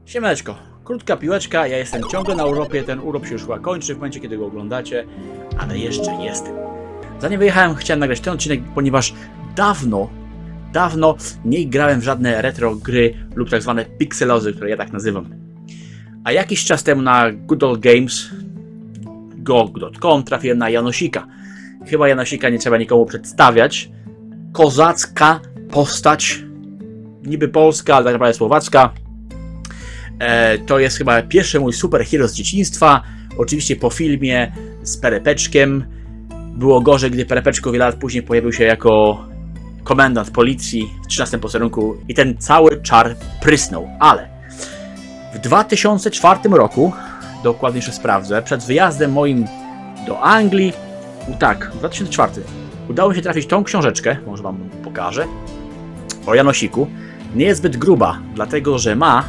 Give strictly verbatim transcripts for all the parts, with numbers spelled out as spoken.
Siemaneczko, krótka piłeczka, ja jestem ciągle na urlopie, ten urlop się już chyba kończy w momencie, kiedy go oglądacie, ale jeszcze jestem. Zanim wyjechałem, chciałem nagrać ten odcinek, ponieważ dawno, dawno nie grałem w żadne retro gry lub tak zwane pixelozy, które ja tak nazywam. A jakiś czas temu na good old games go kropka com trafiłem na Janosika. Chyba Janosika nie trzeba nikomu przedstawiać. Kozacka postać, niby polska, ale tak naprawdę słowacka. E, to jest chyba pierwszy mój superhero z dzieciństwa. Oczywiście po filmie z Perepeczkiem. Było gorzej, gdy Perepeczko wiele lat później pojawił się jako komendant policji w trzynastym posterunku i ten cały czar prysnął. Ale w dwa tysiące czwartym roku, dokładnie jeszcze sprawdzę, przed wyjazdem moim do Anglii, tak, w dwa tysiące czwartym udało mi się trafić tą książeczkę, może wam pokażę, o Janosiku. Nie jest zbyt gruba, dlatego że ma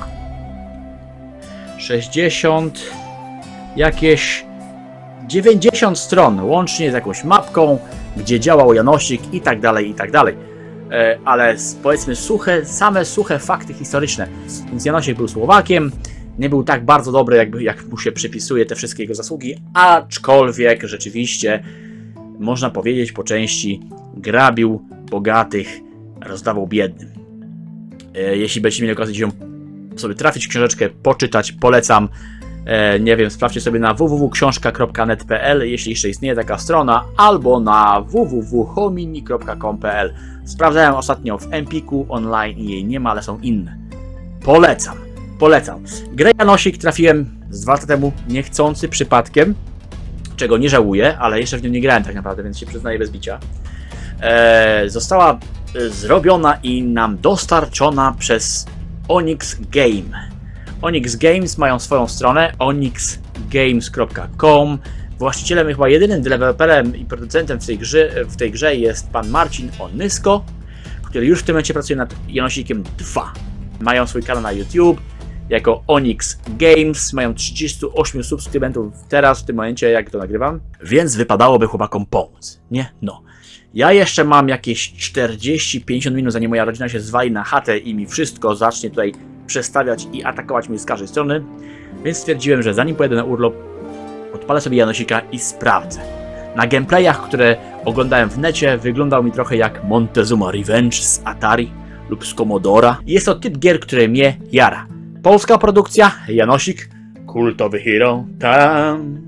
sześćdziesiąt, jakieś dziewięćdziesiąt stron, łącznie z jakąś mapką, gdzie działał Janosik i tak dalej, i tak dalej. E, ale powiedzmy suche, same suche fakty historyczne. Więc Janosik był Słowakiem, nie był tak bardzo dobry, jakby, jak mu się przypisuje te wszystkie jego zasługi, aczkolwiek rzeczywiście, można powiedzieć po części, grabił bogatych, rozdawał biednym. E, jeśli będziecie mieli okazję ją sobie trafić książeczkę, poczytać, polecam. E, nie wiem, sprawdźcie sobie na w w w kropka książka kropka net kropka p l, jeśli jeszcze istnieje taka strona, albo na w w w kropka homini kropka com kropka p l. Sprawdzałem ostatnio w Empiku online i jej nie ma, ale są inne. Polecam, polecam. Grę Janosik trafiłem z dwa lata temu niechcący przypadkiem, czego nie żałuję, ale jeszcze w nią nie grałem tak naprawdę, więc się przyznaję bez bicia. E, została zrobiona i nam dostarczona przez Onyx Game. Onyx Games mają swoją stronę onyx games kropka com. Właścicielem i chyba jedynym deweloperem i producentem w tej grze, w tej grze jest pan Marcin Onysko, który już w tym momencie pracuje nad Janosikiem dwa. Mają swój kanał na YouTube jako Onyx Games. Mają trzydziestu ośmiu subskrybentów teraz, w tym momencie, jak to nagrywam. Więc wypadałoby chłopakom pomóc, nie? No. Ja jeszcze mam jakieś czterdzieści pięćdziesiąt minut, zanim moja rodzina się zwali na chatę i mi wszystko zacznie tutaj przestawiać i atakować mnie z każdej strony. Więc stwierdziłem, że zanim pojedę na urlop, odpalę sobie Janosika i sprawdzę. Na gameplayach, które oglądałem w necie, wyglądał mi trochę jak Montezuma Revenge z Atari lub z Commodora. Jest to typ gier, który mnie jara. Polska produkcja, Janosik, kultowy hero, tam,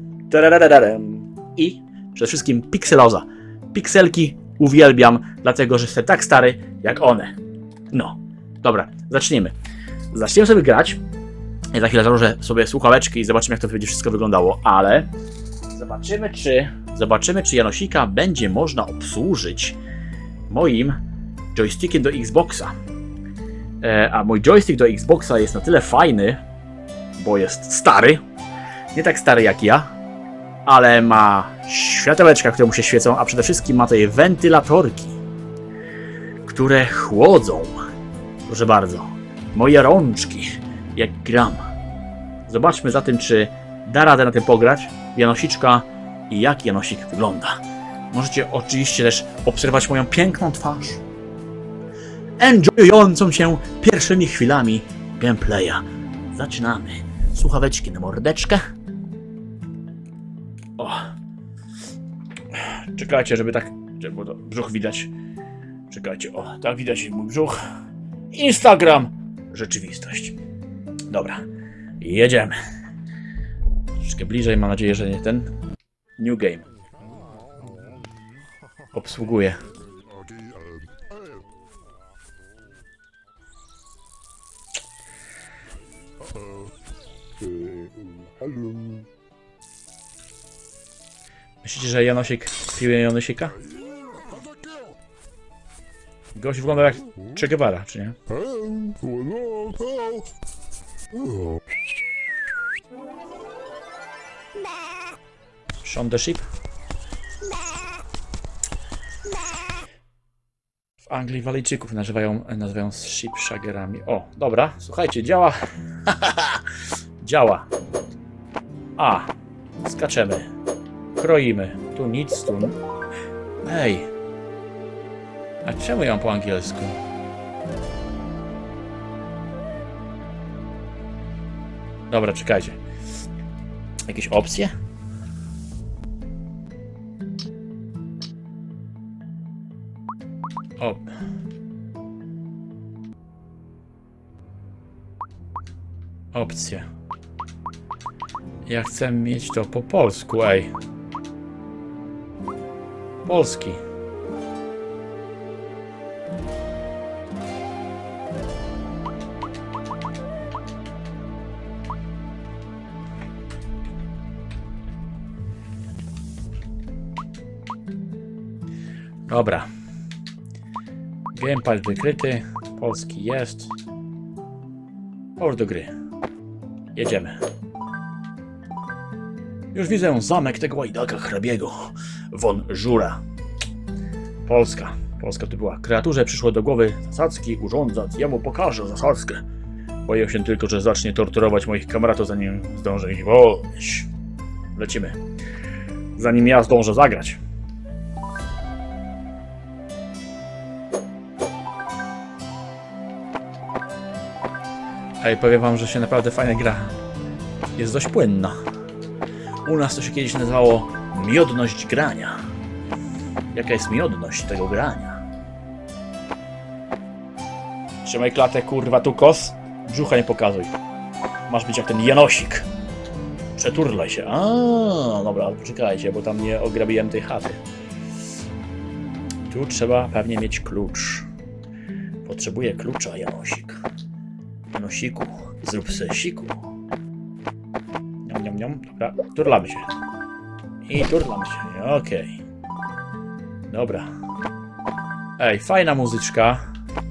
i przede wszystkim pikseloza. Pikselki uwielbiam, dlatego że jestem tak stary jak one. No, dobra, zaczniemy. Zaczniemy sobie grać. Ja za chwilę założę sobie słuchaweczki i zobaczymy, jak to będzie wszystko wyglądało, ale zobaczymy, czy zobaczymy, czy Janosika będzie można obsłużyć moim joystickiem do Xboxa. E, a mój joystick do Xboxa jest na tyle fajny, bo jest stary, nie tak stary jak ja, ale ma światełeczka, które mu się świecą, a przede wszystkim ma tutaj wentylatorki, które chłodzą, proszę bardzo, moje rączki, jak gram. Zobaczmy zatem, czy da radę na tym pograć, Janosiczka, i jak Janosik wygląda. Możecie oczywiście też obserwować moją piękną twarz, enjoyującą się pierwszymi chwilami gameplaya. Zaczynamy. Słuchaweczki na mordeczkę. O. Czekajcie, żeby tak, żeby było to brzuch widać. Czekajcie, o, tak widać mój brzuch. Instagram, rzeczywistość. Dobra, jedziemy. Troszkę bliżej, mam nadzieję, że nie ten. New game. Obsługuję. Myślicie, że Janosik piłuje Janosika? Gość wygląda jak Che Guevara, czy nie? Shaun the Sheep? W Anglii Walejczyków nazywają, nazywają sheepshaggerami. O, dobra, słuchajcie, działa. Działa. A, skaczemy. Kroimy. Tu nic, tu... Ej. A czemu ją po angielsku? Dobra, czekajcie. Jakieś opcje? O. Opcje. Ja chcę mieć to po polsku, ej. Polski. Dobra. Gamepad wykryty. Polski jest. Połóż do gry. Jedziemy. Już widzę zamek tego łajdaka hrabiego. Von Żura. Polska. Polska to była. Kreaturze przyszło do głowy zasadzki urządzać. Ja mu pokażę zasadzkę. Boję się tylko, że zacznie torturować moich kamratów, zanim zdążę ich wolność. Lecimy. Zanim ja zdążę zagrać. Ej, powiem wam, że się naprawdę fajnie gra. Jest dość płynna. U nas to się kiedyś nazywało miodność grania. Jaka jest miodność tego grania? Trzymaj klatę, kurwa, tu kos. Brzucha nie pokazuj. Masz być jak ten Janosik. Przeturlaj się. A, dobra, poczekajcie, bo tam nie ograbiłem tej chaty. Tu trzeba pewnie mieć klucz. Potrzebuję klucza, Janosik. Janosiku, zrób se siku. Niam, niam, niam. Dobra, turlamy się. I turlamy się, okej. Okay. Dobra. Ej, fajna muzyczka.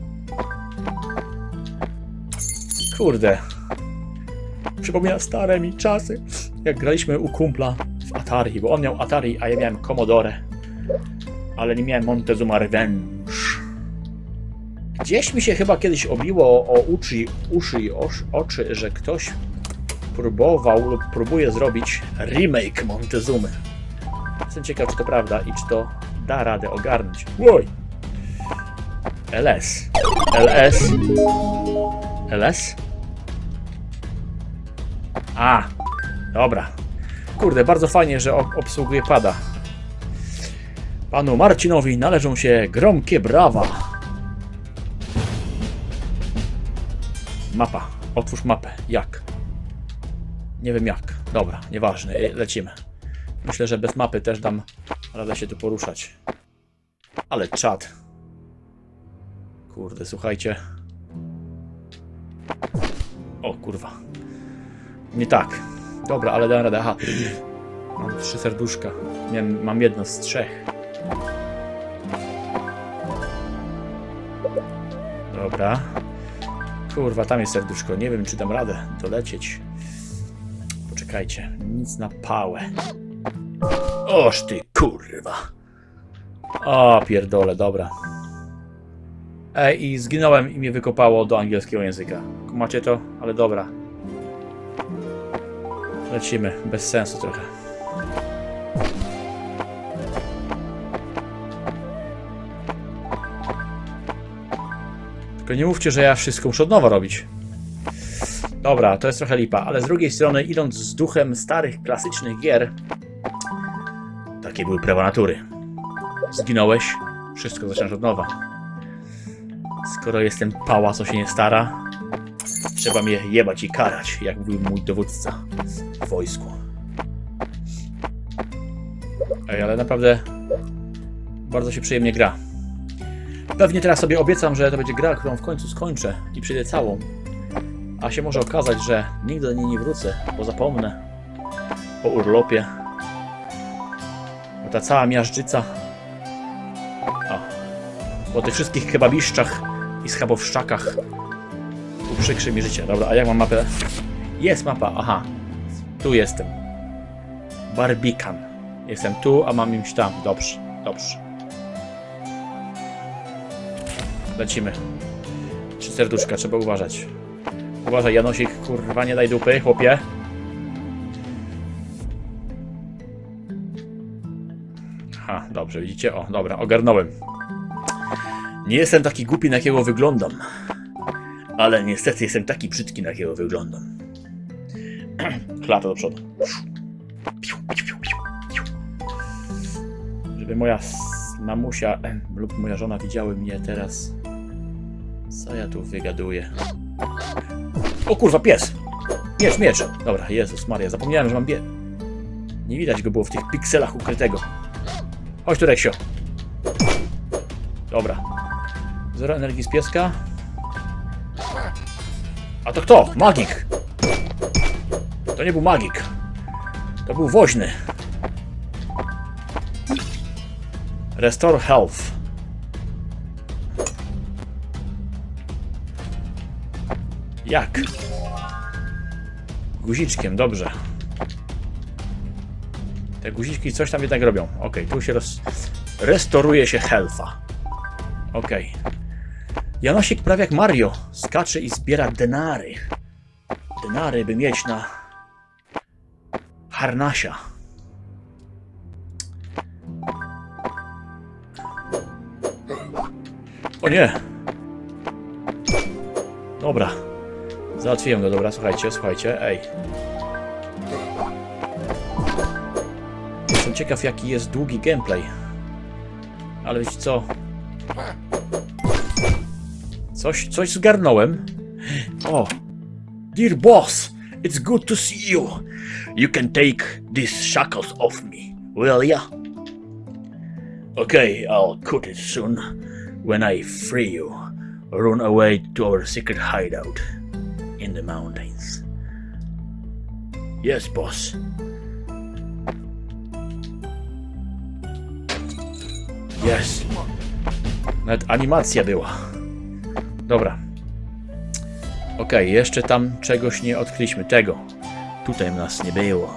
Kurde. Przypomina stare mi czasy, jak graliśmy u kumpla w Atari, bo on miał Atari, a ja miałem Commodore. Ale nie miałem Montezuma Revenge. Gdzieś mi się chyba kiedyś obiło o uszy, uszy i osz, oczy, że ktoś próbował lub próbuje zrobić remake Montezumy. Jestem ciekaw, czy to prawda i czy to da radę ogarnąć. Oj! L S. L S. L S? A! Dobra. Kurde, bardzo fajnie, że obsługuje pada. Panu Marcinowi należą się gromkie brawa. Mapa. Otwórz mapę. Jak? Nie wiem jak. Dobra, nieważne. Lecimy. Myślę, że bez mapy też dam radę się tu poruszać. Ale czad. Kurde, słuchajcie. O, kurwa. Nie tak. Dobra, ale dam radę. Aha. Mam trzy serduszka. Miałem, mam jedno z trzech. Dobra. Kurwa, tam jest serduszko. Nie wiem, czy dam radę dolecieć. Poczekajcie. Nic na pałę. Oż ty, kurwa. O, pierdole, dobra. Ej, i zginąłem i mnie wykopało do angielskiego języka. Macie to? Ale dobra. Lecimy. Bez sensu trochę. Tylko nie mówcie, że ja wszystko muszę od nowa robić. Dobra, to jest trochę lipa, ale z drugiej strony, idąc z duchem starych, klasycznych gier, takie były prawa natury. Zginąłeś, wszystko zaczynasz od nowa. Skoro jestem pała, co się nie stara, trzeba mnie jebać i karać, jak mówił mój dowódca w wojsku. Ej, ale naprawdę bardzo się przyjemnie gra. Pewnie teraz sobie obiecam, że to będzie gra, którą w końcu skończę i przyjdę całą. A się może okazać, że nigdy do niej nie wrócę, bo zapomnę o urlopie. Bo ta cała miażdżyca. O. Po tych wszystkich kebabiszczach i schabowszczakach uprzykrzy mi życie. Dobra, a jak mam mapę? Jest mapa, aha. Tu jestem. Barbican. Jestem tu, a mam iść tam. Dobrze, dobrze. Lecimy. Trzy serduszka, trzeba uważać. Uważaj, Janosik, kurwa, nie daj dupy, chłopie. Aha, dobrze, widzicie? O, dobra, ogarnąłem. Nie jestem taki głupi, na jakiego wyglądam. Ale niestety jestem taki brzydki, na jakiego wyglądam. lata do przodu. Żeby moja mamusia lub moja żona widziały mnie teraz. Co ja tu wygaduję? O kurwa, pies! Miecz, miecz! Dobra, Jezus Maria, zapomniałem, że mam bie... Nie widać go było w tych pikselach ukrytego. Chodź tu, Reksio. Dobra. Zero energii z pieska. A to kto? Magik! To nie był magik. To był woźny. Restore health. Jak? Guziczkiem, dobrze. Te guziczki coś tam jednak robią. Ok, tu się roz... restauruje się healtha. Ok. Janosik prawie jak Mario. Skacze i zbiera denary. Denary, by mieć na harnasia. O nie! Dobra. Załatwiłem go, dobra, słuchajcie, słuchajcie, ej. Jestem ciekaw, jaki jest długi gameplay. Ale wiecie co? Coś, coś zgarnąłem. O! Dear boss, it's good to see you. You can take these shackles off me, will ya? Okay, I'll cut it soon. When I free you, run away to our secret hideout in the mountains. Yes, boss. Yes. Nawet animacja była. Dobra. Ok, jeszcze tam czegoś nie odkryliśmy. Tego. Tutaj nas nie było.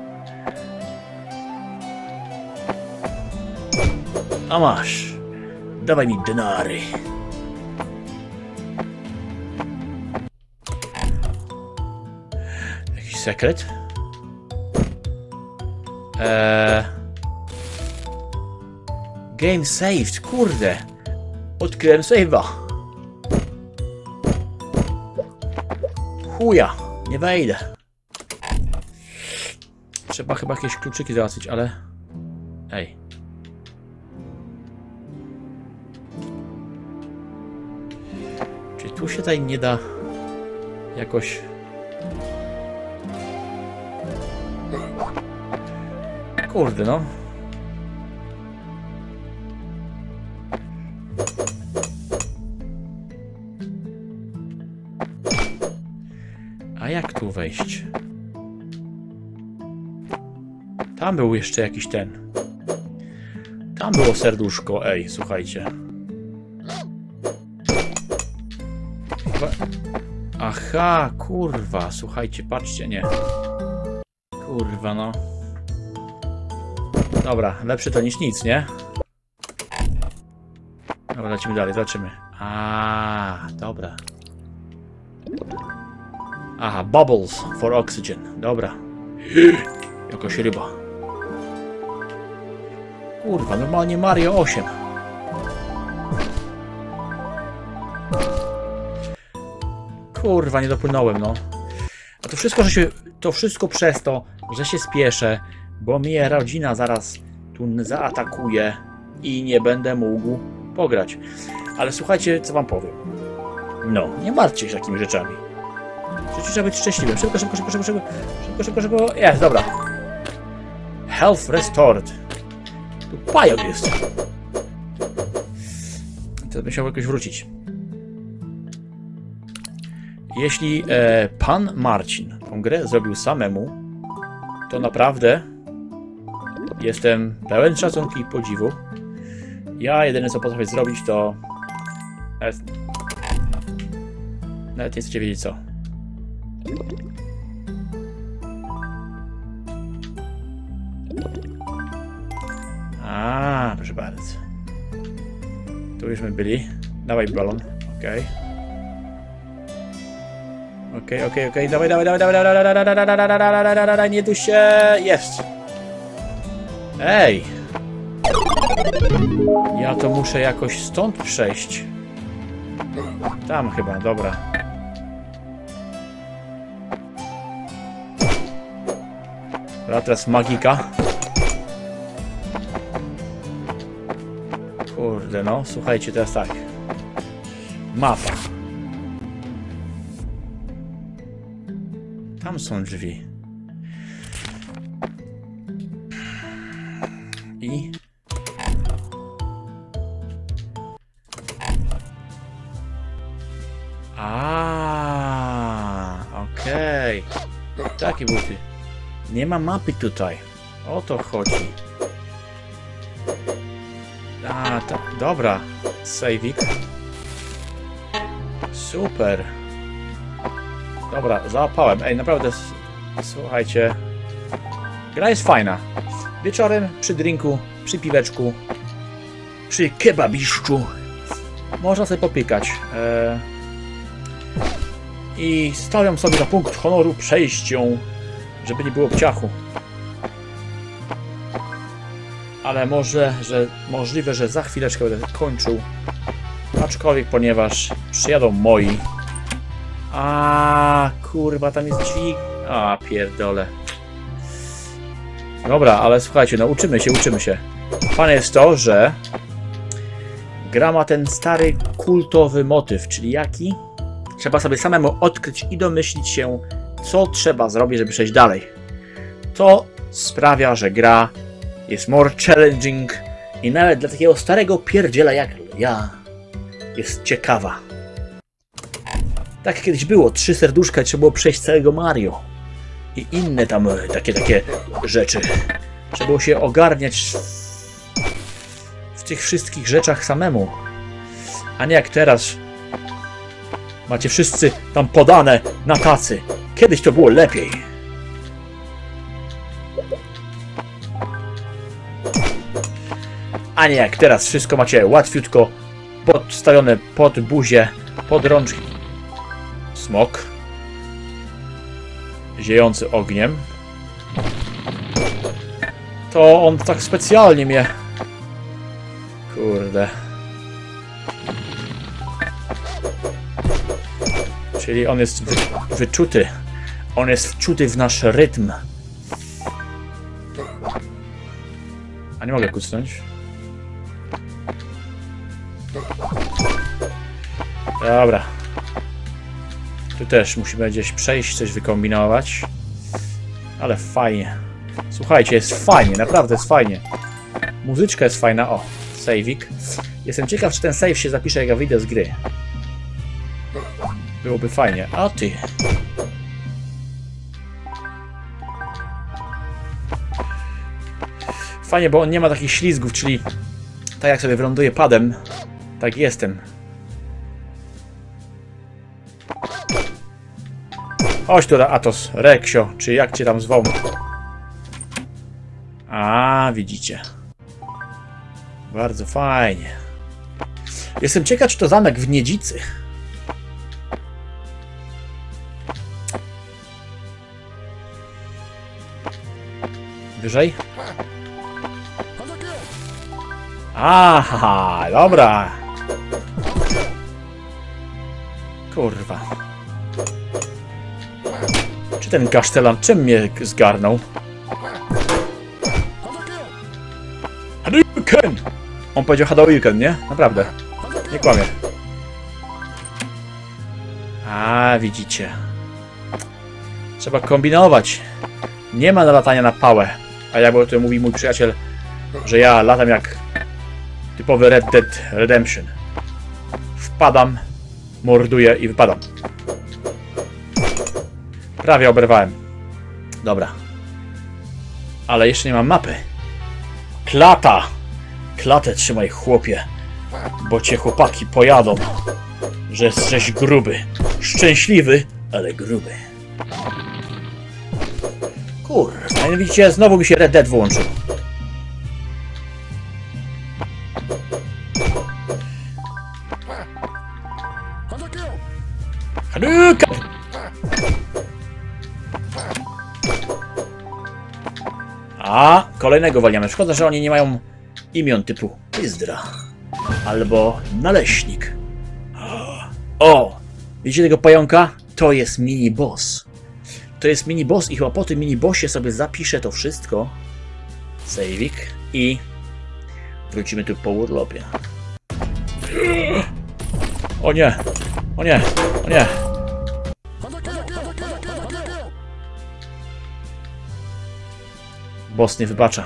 A masz. Dawaj mi denary. Jakiś sekret? Eee... Game saved, kurde. Odkryłem save'a. Chuja, nie wejdę. Trzeba chyba jakieś kluczyki załatwić, ale... Ej. Czy tu się tutaj nie da jakoś... Kurde, no. A jak tu wejść? Tam był jeszcze jakiś ten. Tam było serduszko. Ej, słuchajcie. Chyba... Aha, kurwa, słuchajcie, patrzcie, nie. Kurwa, no. Dobra, lepsze to niż nic, nie? Dobra, lecimy dalej, zobaczymy. A, dobra. Aha, bubbles for oxygen. Dobra. Jakaś ryba. Kurwa, normalnie Mario osiem. Kurwa, nie dopłynąłem, no. A to wszystko, że się... To wszystko przez to, że się spieszę, bo mnie rodzina zaraz tu zaatakuje i nie będę mógł pograć. Ale słuchajcie, co wam powiem. No, nie martwcie się takimi rzeczami. Przecież trzeba być szczęśliwym. Szybko, szybko, szybko, szybko, szybko, szybko, szybko, szybko. Jest, dobra. Health restored. Tu pająk jest. Teraz musiał jakoś wrócić. Jeśli e, pan Marcin tą grę zrobił samemu, to naprawdę jestem pełen szacunku i podziwu. Ja jedyne co potrafię zrobić to... Nawet, nawet nie chcecie wiedzieć co. A, proszę bardzo. Tu już my byli. Dawaj balon. Okej. Okej, okej, okej. Dawaj, dawaj, dawaj, dawaj, dawaj, dawaj, dawaj, dawaj, dawaj, dawaj, dawaj, nie tu się... Jest! Ej! Ja to muszę jakoś stąd przejść. Tam chyba, dobra. Dobra, teraz magika. Kurde, no, słuchajcie, teraz tak. Mapa. Tam są drzwi. I... A, okej. Okay. Takie buty. Nie ma mapy tutaj. O to chodzi. A, tak, dobra. Saveik. Super. Dobra, załapałem. Ej, naprawdę, słuchajcie. Gra jest fajna. Wieczorem przy drinku, przy piweczku, przy kebabiszczu można sobie popykać. Eee... I stawiam sobie na punkt honoru przejść ją, żeby nie było pciachu. Ale może, że możliwe, że za chwileczkę będę kończył. Aczkolwiek, ponieważ przyjadą moi. A kurwa, tam jest dźwig. A pierdole. Dobra, ale słuchajcie, no uczymy się, uczymy się. Fajne jest to, że gra ma ten stary kultowy motyw, czyli jaki? Trzeba sobie samemu odkryć i domyślić się, co trzeba zrobić, żeby przejść dalej. To sprawia, że gra jest more challenging i nawet dla takiego starego pierdziela jak ja jest ciekawa. Tak kiedyś było, trzy serduszka i trzeba było przejść całego Mario. I inne tam takie, takie rzeczy. Trzeba było się ogarniać w tych wszystkich rzeczach samemu. A nie jak teraz. Macie wszyscy tam podane na tacy. Kiedyś to było lepiej. A nie jak teraz. Wszystko macie łatwiutko podstawione pod buzię, pod rączki. Smok. Ziejący ogniem. To on tak specjalnie mnie... Kurde. Czyli on jest wy, wyczuty. On jest wczuty w nasz rytm. A nie mogę kucnąć. Dobra. Tu też musimy gdzieś przejść, coś wykombinować. Ale fajnie. Słuchajcie, jest fajnie, naprawdę jest fajnie. Muzyczka jest fajna. O, saveik. Jestem ciekaw, czy ten save się zapisze, jak ja wyjdę z gry. Byłoby fajnie. A ty. Fajnie, bo on nie ma takich ślizgów, czyli tak jak sobie wyląduję padem, tak jestem. Chodź tu, Atos, Reksio, czy jak cię tam zwał. A, widzicie. Bardzo fajnie. Jestem ciekaw, czy to zamek w Niedzicy. Wyżej? Aha, dobra. Kurwa. Czy ten kasztelan czym mnie zgarnął? Hadouken! On powiedział Hadouken, nie? Naprawdę. Nie kłamie. A, widzicie. Trzeba kombinować. Nie ma latania na pałę. A jak to mówi mój przyjaciel, że ja latam jak typowy Red Dead Redemption. Wpadam, morduję i wypadam. Prawie oberwałem. Dobra. Ale jeszcze nie mam mapy. Klata! Klatę trzymaj, chłopie. Bo cię chłopaki pojadą. Że jesteś gruby. Szczęśliwy, ale gruby. Kurwa, no widzicie, znowu mi się Red Dead włączył. Hadouken! A, kolejnego waliamy. Szkoda, że oni nie mają imion typu Izdra albo Naleśnik. O! Widzicie tego pająka? To jest mini boss. to jest mini boss i chyba po tym mini bossie sobie zapiszę to wszystko. Saveik i wrócimy tu po urlopie. O nie! O nie! O nie! Boss nie wybacza.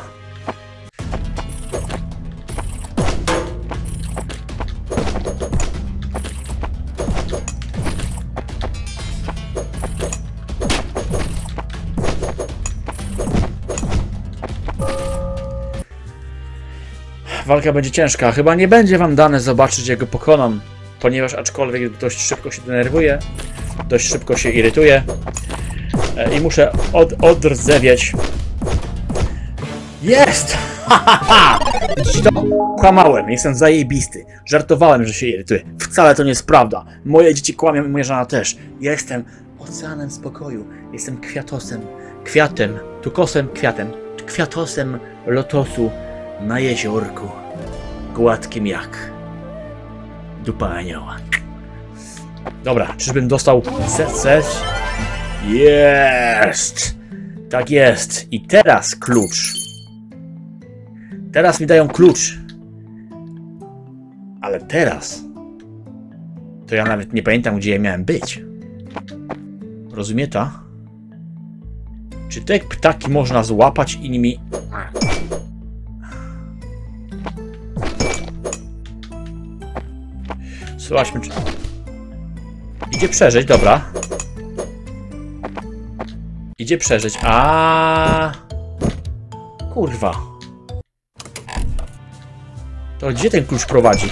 Walka będzie ciężka. Chyba nie będzie wam dane zobaczyć, jak go pokonam, ponieważ aczkolwiek dość szybko się denerwuję, dość szybko się irytuję i muszę od, odrdzewieć. Jest! Ha, ha, ha! To kłamałem, jestem zajebisty. Żartowałem, że się irytuję. Wcale to nie jest prawda. Moje dzieci kłamią i moja żona też. Ja jestem oceanem spokoju. Jestem kwiatosem, kwiatem, tukosem, kwiatem, kwiatosem lotosu na jeziorku, gładkim jak dupa anioła. Dobra, czyżbym dostał serce? Jest! Tak jest. I teraz klucz. Teraz mi dają klucz. Ale teraz to ja nawet nie pamiętam, gdzie ja miałem być. Rozumie ta? Czy te ptaki można złapać i nimi... Słuchajmy, czy... Idzie przeżyć, dobra. Idzie przeżyć, a kurwa. To gdzie ten klucz prowadzi?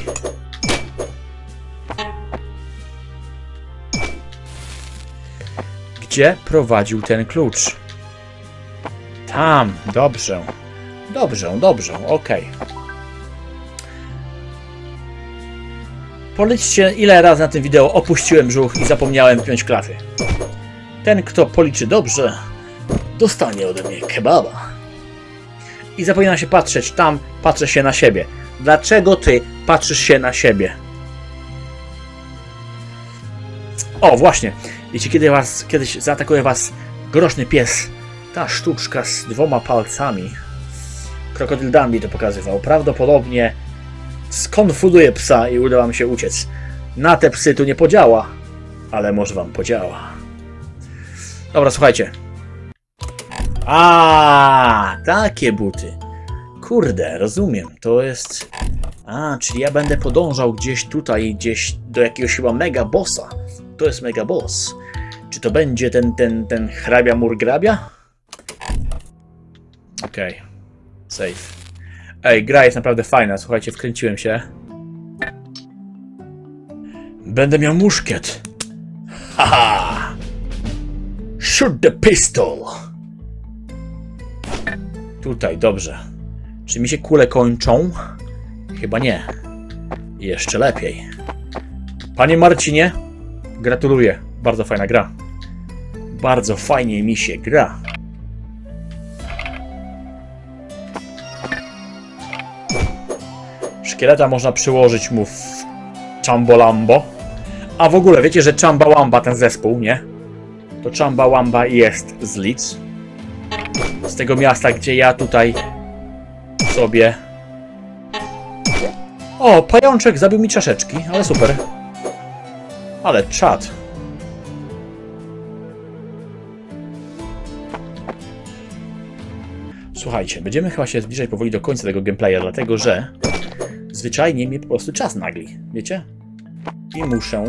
Gdzie prowadził ten klucz? Tam, dobrze. Dobrze, dobrze, okej. Policzcie, ile razy na tym wideo opuściłem brzuch i zapomniałem piąć klafy. Ten, kto policzy dobrze, dostanie ode mnie kebaba. I zapominam się patrzeć tam, patrzę się na siebie. Dlaczego ty patrzysz się na siebie? O, właśnie. Jeśli kiedy was, kiedyś zaatakuje was groźny pies, ta sztuczka z dwoma palcami, Krokodyl Dandy to pokazywał, prawdopodobnie skonfuduje psa i uda wam się uciec. Na te psy tu nie podziała, ale może wam podziała. Dobra, słuchajcie. A, takie buty. Kurde, rozumiem. To jest... A, czyli ja będę podążał gdzieś tutaj, gdzieś do jakiegoś chyba mega bossa. To jest mega boss. Czy to będzie ten, ten, ten hrabia murgrabia? Okej. Okay. Safe. Ej, gra jest naprawdę fajna. Słuchajcie, wkręciłem się. Będę miał muszkiet. Haha! Shoot the pistol! Tutaj, dobrze. Czy mi się kule kończą? Chyba nie. Jeszcze lepiej. Panie Marcinie, gratuluję. Bardzo fajna gra. Bardzo fajnie mi się gra. Szkieleta można przyłożyć mu w Chambolambo. A w ogóle wiecie, że Chambawamba ten zespół, nie? To Chambawamba jest z Leeds. Z tego miasta, gdzie ja tutaj sobie... O, pajączek zabił mi czaszeczki, ale super. Ale czad. Słuchajcie, będziemy chyba się zbliżać powoli do końca tego gameplaya, dlatego że zwyczajnie mnie po prostu czas nagli, wiecie? I muszę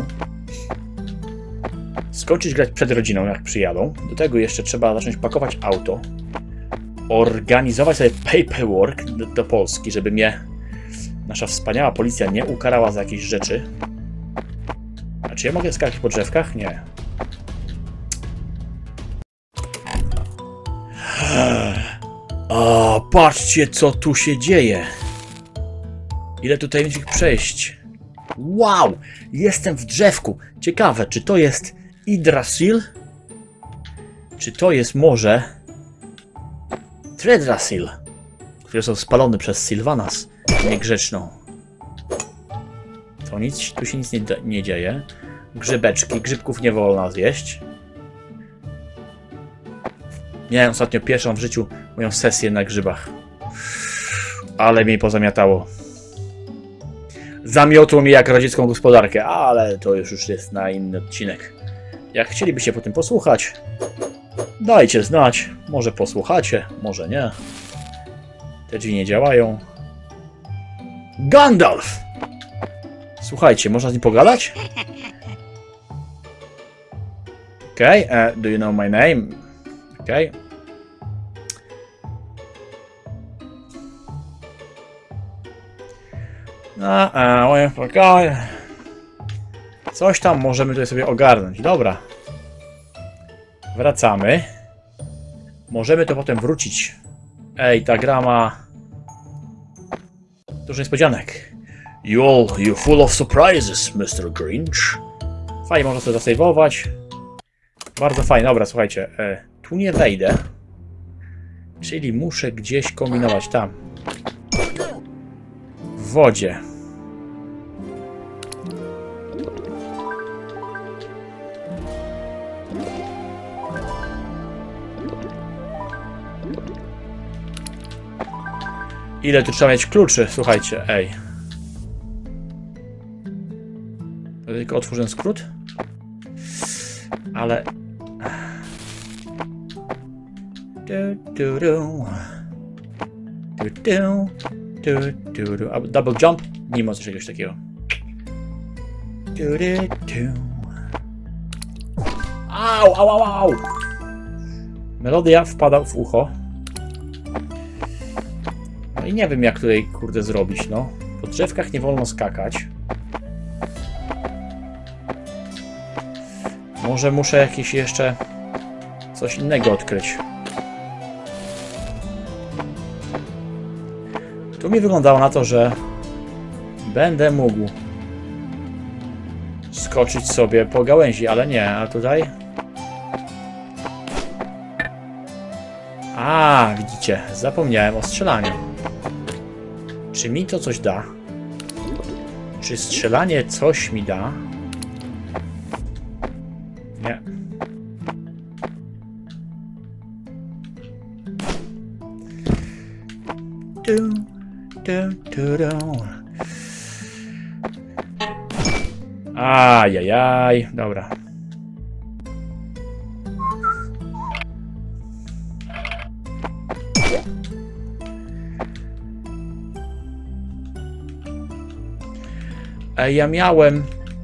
skończyć grać przed rodziną, jak przyjadą. Do tego jeszcze trzeba zacząć pakować auto, organizować sobie paperwork do, do Polski, żeby mnie nasza wspaniała policja nie ukarała za jakieś rzeczy. A czy ja mogę skakać po drzewkach? Nie. O, patrzcie, co tu się dzieje. Ile tutaj będzie ich przejść. Wow! Jestem w drzewku. Ciekawe, czy to jest Yggdrasil? Czy to jest może Tredrasil, który został spalony przez Sylvanas niegrzeczną. To nic, tu się nic nie, nie dzieje. Grzybeczki. Grzybków nie wolno zjeść. Miałem ostatnio pierwszą w życiu moją sesję na grzybach. Ale mnie pozamiatało. Zamiotło mnie jak radziecką gospodarkę, ale to już, już jest na inny odcinek. Jak chcielibyście po tym posłuchać, dajcie znać. Może posłuchacie, może nie. Te drzwi nie działają. Gandalf! Słuchajcie, można z nim pogadać? Okay, uh, do you know my name? Okay. No, uh, coś tam możemy tutaj sobie ogarnąć. Dobra. Wracamy. Możemy to potem wrócić. Ej, ta gra ma dużo niespodzianek. You all, you're full of surprises, mister Grinch. Fajnie, można sobie zasejwować. Bardzo fajnie. Dobra, słuchajcie. E, tu nie wejdę. Czyli muszę gdzieś kombinować tam. W wodzie. Ile tu trzeba mieć kluczy? Słuchajcie, ej. To tylko otwórz ten skrót. Ale... Du, du, du. Du, du. Du, du, du. A double jump? Nie ma czegoś takiego. Du, du, du. Au, au, au, au! Melodia wpada w ucho. No i nie wiem, jak tutaj, kurde, zrobić, no. Po drzewkach nie wolno skakać. Może muszę jakieś jeszcze coś innego odkryć. Tu mi wyglądało na to, że będę mógł skoczyć sobie po gałęzi, ale nie, a tutaj... A, widzicie, zapomniałem o strzelaniu. Czy mi to coś da? Czy strzelanie coś mi da? Nie. Du, du, du, du. Ajajaj, dobra. Ja miałem...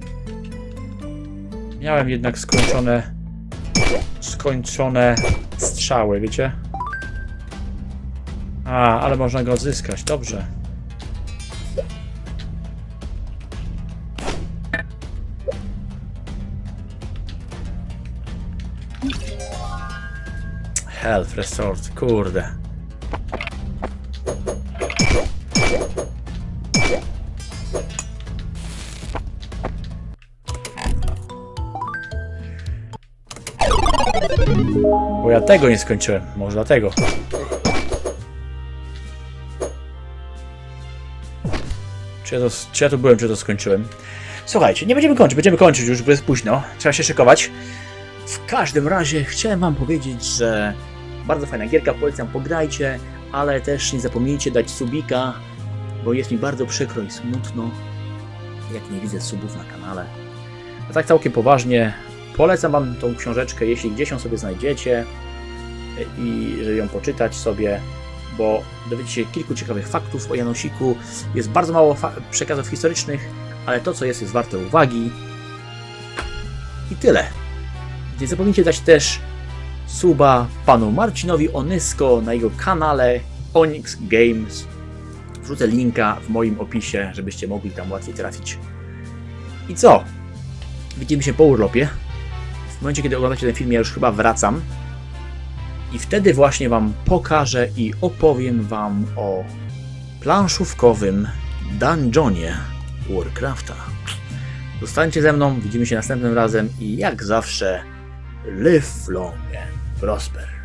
Miałem jednak skończone... Skończone strzały, wiecie? A, ale można go odzyskać, dobrze. Health Restored, kurde. Bo ja tego nie skończyłem, może dlatego. Czy ja, to, czy ja tu byłem, czy to skończyłem? Słuchajcie, nie będziemy kończyć, będziemy kończyć już, bo jest późno. Trzeba się szykować. W każdym razie chciałem wam powiedzieć, że bardzo fajna gierka, polecam, pograjcie, ale też nie zapomnijcie dać subika, bo jest mi bardzo przykro i smutno, jak nie widzę subów na kanale. A tak całkiem poważnie, polecam wam tą książeczkę, jeśli gdzieś ją sobie znajdziecie i żeby ją poczytać sobie, bo dowiecie się kilku ciekawych faktów o Janosiku. Jest bardzo mało przekazów historycznych, ale to, co jest, jest warte uwagi. I tyle. Nie zapomnijcie dać też suba panu Marcinowi Onysko na jego kanale Onyx Games. Wrzucę linka w moim opisie, żebyście mogli tam łatwiej trafić. I co? Widzimy się po urlopie. W momencie, kiedy oglądacie ten film, ja już chyba wracam. I wtedy właśnie wam pokażę i opowiem wam o planszówkowym dungeonie Warcrafta. Zostańcie ze mną, widzimy się następnym razem i jak zawsze live long and prosper.